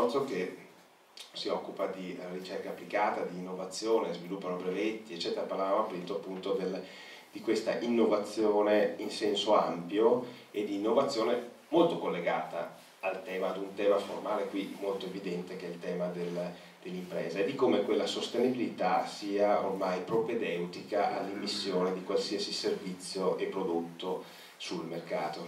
consorzio che si occupa di ricerca applicata, di innovazione, sviluppano brevetti, eccetera. Parlavamo appunto di questa innovazione in senso ampio e di innovazione molto collegata ad un tema formale qui molto evidente, che è il tema dell'impresa, e di come quella sostenibilità sia ormai propedeutica all'immissione di qualsiasi servizio e prodotto sul mercato.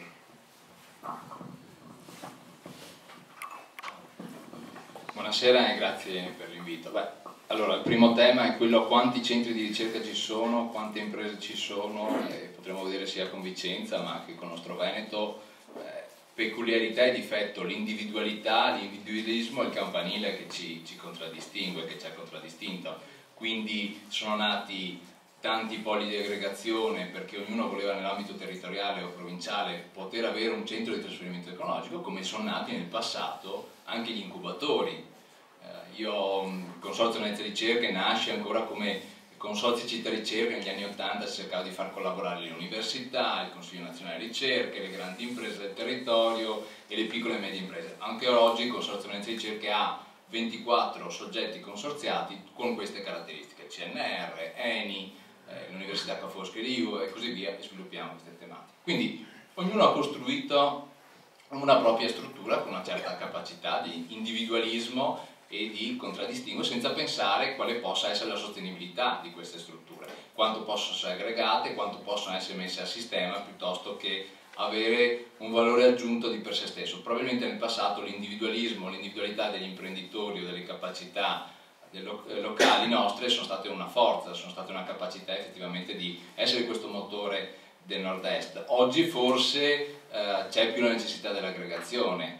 Buonasera e grazie per l'invito. Allora, il primo tema è quello: quanti centri di ricerca ci sono, quante imprese ci sono, potremmo vedere sia con Vicenza ma anche con il nostro Veneto. Peculiarità e difetto: l'individualità, l'individualismo e il campanile che ci contraddistingue, che ci ha contraddistinto. Quindi sono nati tanti poli di aggregazione perché ognuno voleva, nell'ambito territoriale o provinciale, poter avere un centro di trasferimento tecnologico, come sono nati nel passato anche gli incubatori. Il Consorzio Venezia Ricerche nasce ancora come Consorzio Città Ricerca. Negli anni 80 si cercava di far collaborare le università, il Consiglio Nazionale Ricerche, le grandi imprese del territorio e le piccole e medie imprese. Anche oggi il Consorzio Venezia Ricerche ha 24 soggetti consorziati con queste caratteristiche: CNR, ENI, l'Università Ca' Foscari e così via, e sviluppiamo queste tematiche. Quindi ognuno ha costruito una propria struttura con una certa capacità di individualismo e di contraddistinguo, senza pensare quale possa essere la sostenibilità di queste strutture, quanto possono essere aggregate, quanto possono essere messe a sistema, piuttosto che avere un valore aggiunto di per sé stesso. Probabilmente nel passato l'individualismo, l'individualità degli imprenditori o delle capacità locali nostre sono state una forza, sono state una capacità effettivamente di essere questo motore del nord-est. Oggi forse c'è più la necessità dell'aggregazione,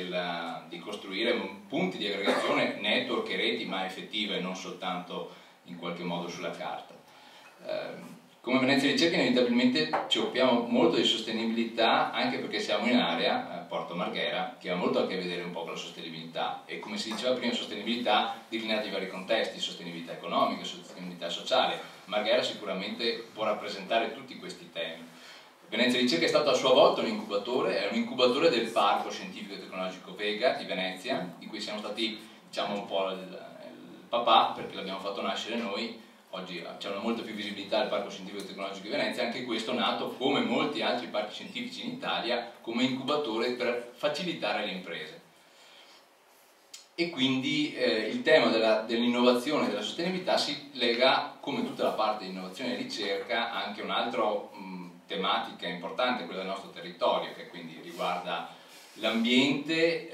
di costruire punti di aggregazione, network e reti, ma effettive, non soltanto in qualche modo sulla carta. Come Venezia Ricerca inevitabilmente ci occupiamo molto di sostenibilità, anche perché siamo in area, Porto Marghera, che ha molto a che vedere un po' con la sostenibilità, e come si diceva prima, sostenibilità declinata in vari contesti: sostenibilità economica, sostenibilità sociale. Marghera sicuramente può rappresentare tutti questi temi. Venezia Ricerca è stato a sua volta un incubatore, è un incubatore del Parco Scientifico e Tecnologico Vega di Venezia, di cui siamo stati, diciamo, un po' il papà, perché l'abbiamo fatto nascere noi. Oggi c'è una molta più visibilità del Parco Scientifico e Tecnologico di Venezia, anche questo nato, come molti altri parchi scientifici in Italia, come incubatore per facilitare le imprese. E quindi il tema dell'innovazione e della sostenibilità si lega, come tutta la parte di innovazione e ricerca, anche a un'altra tematica importante, quella del nostro territorio, che quindi riguarda l'ambiente,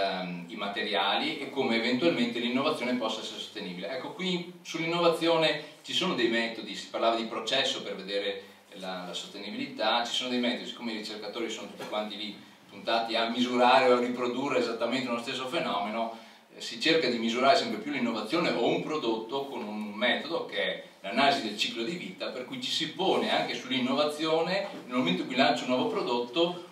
i materiali e come eventualmente l'innovazione possa essere sostenibile. Ecco, qui sull'innovazione ci sono dei metodi, si parlava di processo per vedere la sostenibilità, ci sono dei metodi, siccome i ricercatori sono tutti quanti lì puntati a misurare o a riprodurre esattamente lo stesso fenomeno, si cerca di misurare sempre più l'innovazione o un prodotto con un metodo che è l'analisi del ciclo di vita, per cui ci si pone anche sull'innovazione, nel momento in cui lancia un nuovo prodotto,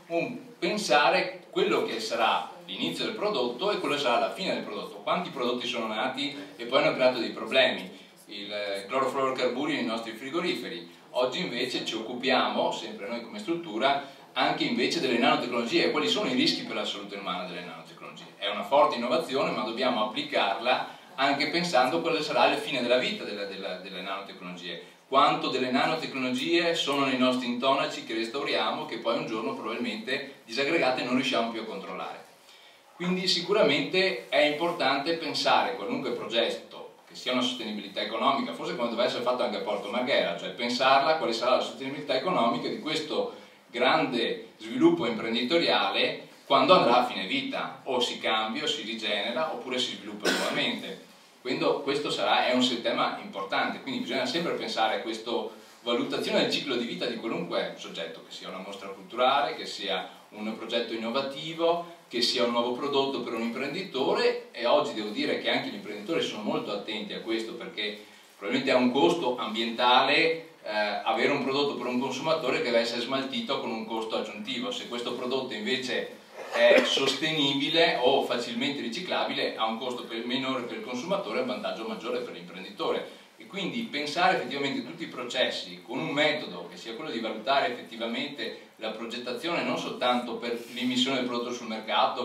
pensare quello che sarà l'inizio del prodotto e quello che sarà la fine del prodotto. Quanti prodotti sono nati e poi hanno creato dei problemi, il clorofluorocarburi nei nostri frigoriferi. Oggi invece ci occupiamo, sempre noi come struttura, anche invece delle nanotecnologie. Quali sono i rischi per la salute umana delle nanotecnologie? È una forte innovazione, ma dobbiamo applicarla anche pensando quale sarà la fine della vita delle nanotecnologie. Quanto delle nanotecnologie sono nei nostri intonaci che restauriamo, che poi un giorno probabilmente disaggregate non riusciamo più a controllare. Quindi sicuramente è importante pensare qualunque progetto che sia una sostenibilità economica, forse come deve essere fatto anche a Porto Marghera, cioè pensarla quale sarà la sostenibilità economica di questo grande sviluppo imprenditoriale quando andrà a fine vita, o si cambia o si rigenera oppure si sviluppa nuovamente. Quindi questo è un tema importante, quindi bisogna sempre pensare a questa valutazione del ciclo di vita di qualunque soggetto, che sia una mostra culturale, che sia un progetto innovativo, che sia un nuovo prodotto per un imprenditore. E oggi devo dire che anche gli imprenditori sono molto attenti a questo, perché probabilmente ha un costo ambientale avere un prodotto per un consumatore che deve essere smaltito con un costo aggiuntivo. Se questo prodotto invece è sostenibile o facilmente riciclabile, ha un costo minore per il consumatore e un vantaggio maggiore per l'imprenditore. E quindi pensare effettivamente tutti i processi con un metodo che sia quello di valutare effettivamente la progettazione non soltanto per l'immissione del prodotto sul mercato,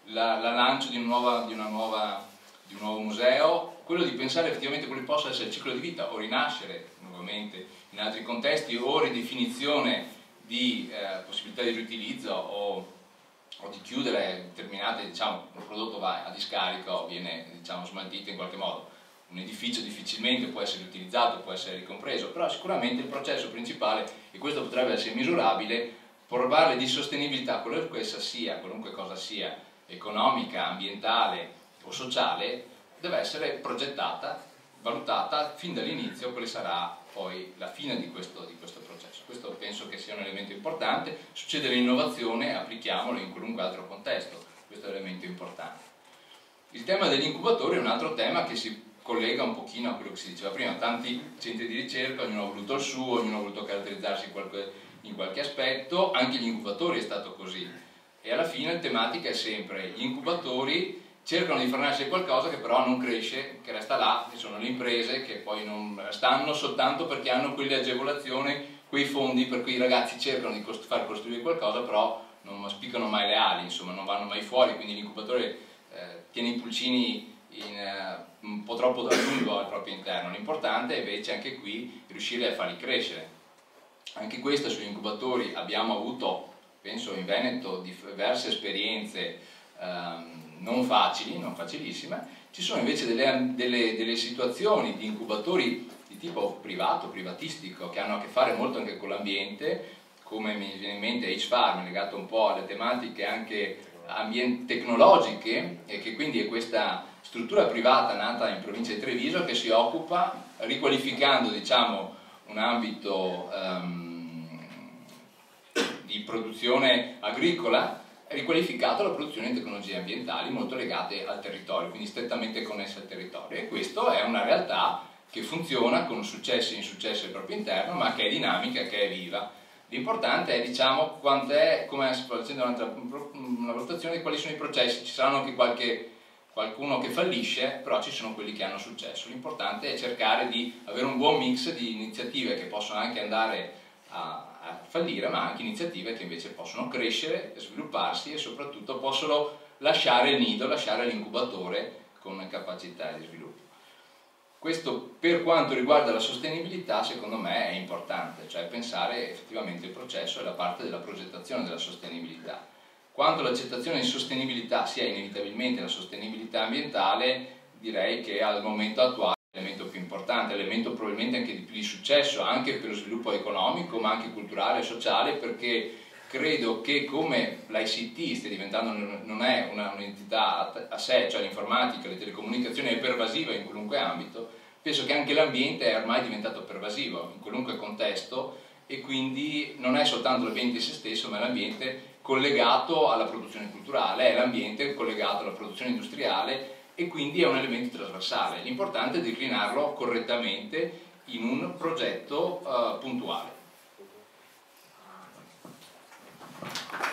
la lancio di un nuovo museo, quello di pensare effettivamente quello che possa essere il ciclo di vita o rinascere nuovamente in altri contesti, o ridefinizione di possibilità di riutilizzo o di chiudere determinate, diciamo, un prodotto va a discarica o viene, diciamo, smaltito in qualche modo. Un edificio difficilmente può essere utilizzato, può essere ricompreso, però sicuramente il processo principale, e questo potrebbe essere misurabile, parlare di sostenibilità, qualunque cosa sia, economica, ambientale o sociale, deve essere progettata, valutata fin dall'inizio quale sarà poi la fine di questo processo. Questo penso che sia un elemento importante. Succede l'innovazione, applichiamolo in qualunque altro contesto, questo è un elemento importante. Il tema degli incubatori è un altro tema che si collega un pochino a quello che si diceva prima. Tanti centri di ricerca, ognuno ha voluto il suo, ognuno ha voluto caratterizzarsi in qualche aspetto, anche gli incubatori è stato così, e alla fine la tematica è sempre gli incubatori cercano di far nascere qualcosa che però non cresce, che resta là, che sono le imprese che poi non stanno soltanto perché hanno quelle agevolazioni, quei fondi per cui i ragazzi cercano di far costruire qualcosa, però non spiccano mai le ali, insomma non vanno mai fuori, quindi l'incubatore tiene i pulcini un po' troppo da lungo al proprio interno. L'importante è invece anche qui riuscire a farli crescere. Anche questo sugli incubatori abbiamo avuto, penso in Veneto, diverse esperienze non facili, non facilissime. Ci sono invece delle situazioni di incubatori di tipo privato, privatistico, che hanno a che fare molto anche con l'ambiente, come mi viene in mente H-Farm, legato un po' alle tematiche anche tecnologiche, e che quindi è questa struttura privata nata in provincia di Treviso che si occupa, riqualificando, diciamo, un ambito di produzione agricola, riqualificato alla produzione di tecnologie ambientali molto legate al territorio, quindi strettamente connesse al territorio, e questa è una realtà che funziona con successi e insuccessi al proprio interno, ma che è dinamica, che è viva. L'importante è, diciamo, come facendo una valutazione di quali sono i processi. Ci saranno anche qualcuno che fallisce, però ci sono quelli che hanno successo. L'importante è cercare di avere un buon mix di iniziative che possono anche andare a fallire, ma anche iniziative che invece possono crescere, svilupparsi e soprattutto possono lasciare il nido, lasciare l'incubatore con capacità di sviluppo. Questo per quanto riguarda la sostenibilità, secondo me è importante, cioè pensare effettivamente il processo è la parte della progettazione della sostenibilità. Quanto l'accettazione di sostenibilità sia inevitabilmente la sostenibilità ambientale, direi che al momento attuale è l'elemento più importante, l'elemento probabilmente anche di più di successo, anche per lo sviluppo economico, ma anche culturale e sociale, perché credo che come l'ICT stia diventando, non è un'entità a sé, cioè l'informatica, le telecomunicazioni è pervasiva in qualunque ambito, penso che anche l'ambiente è ormai diventato pervasivo in qualunque contesto, e quindi non è soltanto l'ambiente in se stesso, ma è l'ambiente collegato alla produzione culturale, è l'ambiente collegato alla produzione industriale, e quindi è un elemento trasversale. L'importante è declinarlo correttamente in un progetto puntuale.